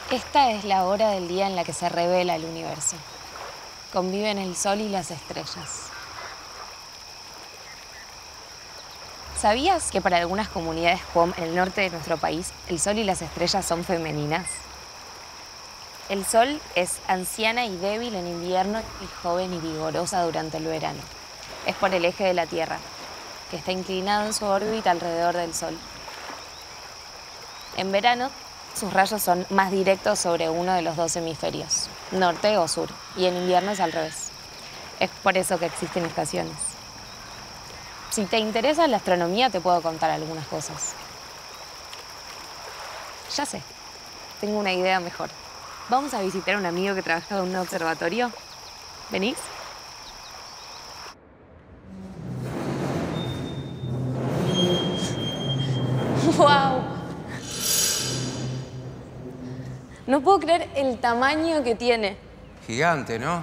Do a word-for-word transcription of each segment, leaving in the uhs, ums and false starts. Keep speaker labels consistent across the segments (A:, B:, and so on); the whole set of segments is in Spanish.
A: Esta es la hora del día en la que se revela el universo. Conviven el sol y las estrellas. ¿Sabías que para algunas comunidades P O M en el norte de nuestro país, el sol y las estrellas son femeninas? El sol es anciana y débil en invierno y joven y vigorosa durante el verano. Es por el eje de la Tierra, que está inclinado en su órbita alrededor del sol. En verano, sus rayos son más directos sobre uno de los dos hemisferios, norte o sur, y en invierno es al revés. Es por eso que existen estaciones. Si te interesa la astronomía, te puedo contar algunas cosas. Ya sé, tengo una idea mejor. Vamos a visitar a un amigo que trabaja en un observatorio. ¿Venís? ¡Wow! No puedo creer el tamaño que tiene.
B: Gigante, ¿no?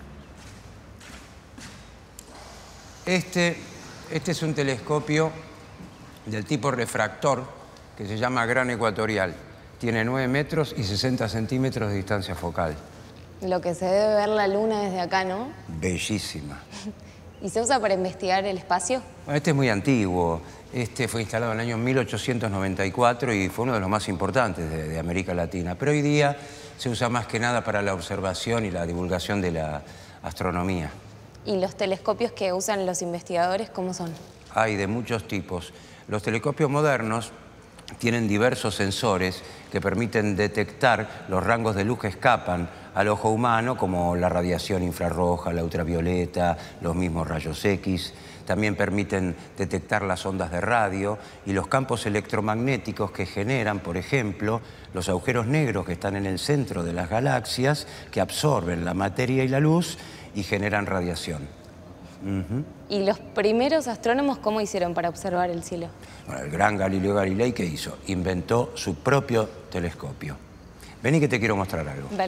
B: Este, este es un telescopio del tipo refractor que se llama Gran Ecuatorial. Tiene nueve metros y sesenta centímetros de distancia focal.
A: Lo que se debe ver la luna desde acá, ¿no?
B: Bellísima.
A: ¿Y se usa para investigar el espacio?
B: Bueno, este es muy antiguo. Este fue instalado en el año mil ochocientos noventa y cuatro y fue uno de los más importantes de, de América Latina. Pero hoy día se usa más que nada para la observación y la divulgación de la astronomía.
A: ¿Y los telescopios que usan los investigadores cómo son?
B: Hay de muchos tipos. Los telescopios modernos tienen diversos sensores que permiten detectar los rangos de luz que escapan al ojo humano, como la radiación infrarroja, la ultravioleta, los mismos rayos X. También permiten detectar las ondas de radio y los campos electromagnéticos que generan, por ejemplo, los agujeros negros que están en el centro de las galaxias, que absorben la materia y la luz y generan radiación. Uh-huh.
A: ¿Y los primeros astrónomos cómo hicieron para observar el cielo?
B: Bueno, el gran Galileo Galilei, ¿qué hizo? Inventó su propio telescopio. Vení que te quiero mostrar algo.
A: Dale.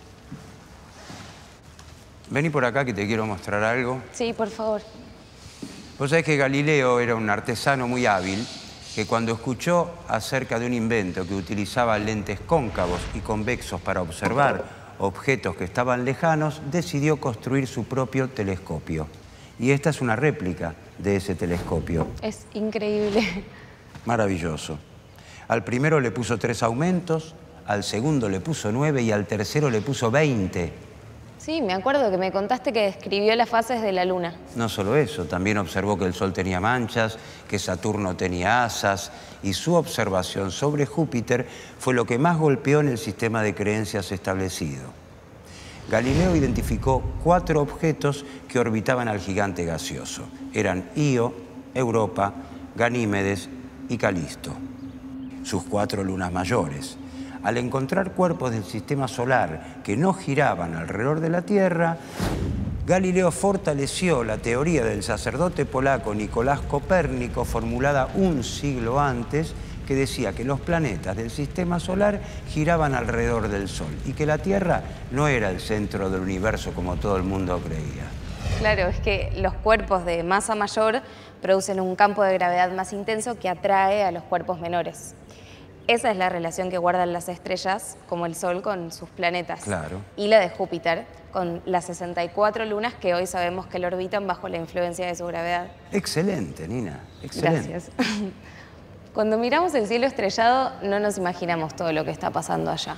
B: Vení por acá que te quiero mostrar algo.
A: Sí, por favor.
B: Vos sabés que Galileo era un artesano muy hábil que cuando escuchó acerca de un invento que utilizaba lentes cóncavos y convexos para observar objetos que estaban lejanos, decidió construir su propio telescopio. Y esta es una réplica de ese telescopio.
A: Es increíble.
B: Maravilloso. Al primero le puso tres aumentos, al segundo le puso nueve y al tercero le puso veinte.
A: Sí, me acuerdo que me contaste que describió las fases de la luna.
B: No solo eso, también observó que el Sol tenía manchas, que Saturno tenía asas, y su observación sobre Júpiter fue lo que más golpeó en el sistema de creencias establecido. Galileo identificó cuatro objetos que orbitaban al gigante gaseoso. Eran Io, Europa, Ganímedes y Calisto, sus cuatro lunas mayores. Al encontrar cuerpos del sistema solar que no giraban alrededor de la Tierra, Galileo fortaleció la teoría del sacerdote polaco Nicolás Copérnico, formulada un siglo antes, que decía que los planetas del sistema solar giraban alrededor del Sol y que la Tierra no era el centro del universo como todo el mundo creía.
A: Claro, es que los cuerpos de masa mayor producen un campo de gravedad más intenso que atrae a los cuerpos menores. Esa es la relación que guardan las estrellas, como el Sol con sus planetas.
B: Claro.
A: Y la de Júpiter, con las sesenta y cuatro lunas que hoy sabemos que lo orbitan bajo la influencia de su gravedad.
B: Excelente, Nina. Excelente.
A: Gracias. Cuando miramos el cielo estrellado, no nos imaginamos todo lo que está pasando allá.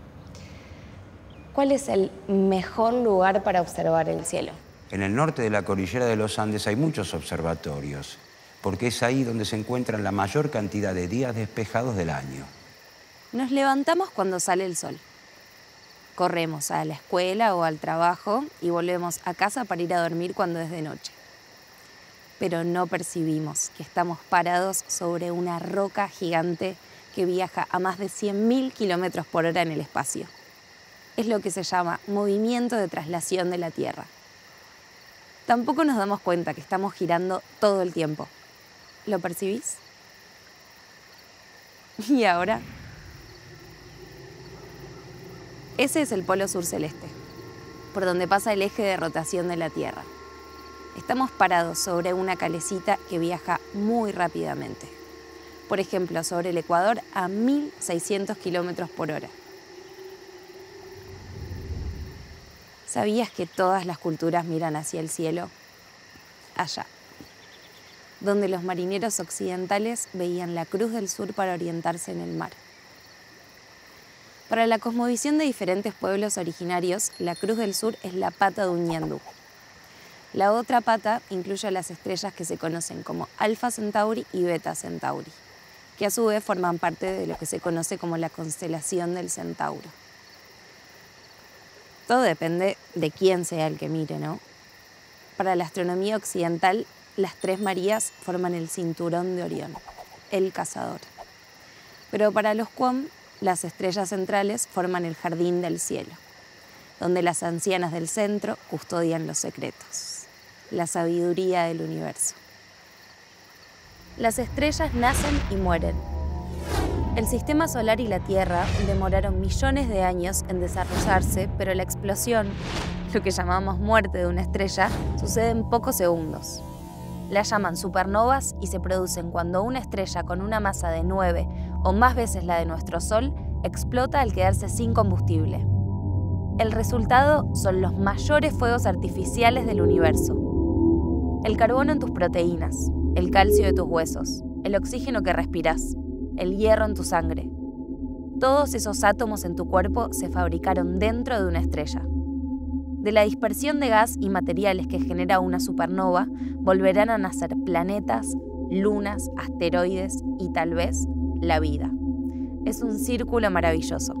A: ¿Cuál es el mejor lugar para observar el cielo?
B: En el norte de la cordillera de los Andes hay muchos observatorios, porque es ahí donde se encuentran la mayor cantidad de días despejados del año.
C: Nos levantamos cuando sale el sol. Corremos a la escuela o al trabajo y volvemos a casa para ir a dormir cuando es de noche. Pero no percibimos que estamos parados sobre una roca gigante que viaja a más de cien mil kilómetros por hora en el espacio. Es lo que se llama movimiento de traslación de la Tierra. Tampoco nos damos cuenta que estamos girando todo el tiempo. ¿Lo percibís? ¿Y ahora? Ese es el polo sur celeste, por donde pasa el eje de rotación de la Tierra. Estamos parados sobre una calecita que viaja muy rápidamente. Por ejemplo, sobre el Ecuador a mil seiscientos kilómetros por hora. ¿Sabías que todas las culturas miran hacia el cielo? Allá, donde los marineros occidentales veían la Cruz del Sur para orientarse en el mar. Para la cosmovisión de diferentes pueblos originarios, la Cruz del Sur es la pata de un ñandú. La otra pata incluye a las estrellas que se conocen como Alpha Centauri y Beta Centauri, que a su vez forman parte de lo que se conoce como la constelación del Centauro. Todo depende de quién sea el que mire, ¿no? Para la astronomía occidental, las tres Marías forman el cinturón de Orión, el cazador. Pero para los Cuom, las estrellas centrales forman el jardín del cielo, donde las ancianas del centro custodian los secretos, la sabiduría del universo. Las estrellas nacen y mueren. El sistema solar y la Tierra demoraron millones de años en desarrollarse, pero la explosión, lo que llamamos muerte de una estrella, sucede en pocos segundos. La llaman supernovas y se producen cuando una estrella con una masa de nueve o más veces la de nuestro Sol explota al quedarse sin combustible. El resultado son los mayores fuegos artificiales del universo. El carbono en tus proteínas, el calcio de tus huesos, el oxígeno que respiras, el hierro en tu sangre. Todos esos átomos en tu cuerpo se fabricaron dentro de una estrella. De la dispersión de gas y materiales que genera una supernova, volverán a nacer planetas, lunas, asteroides y tal vez la vida. Es un círculo maravilloso.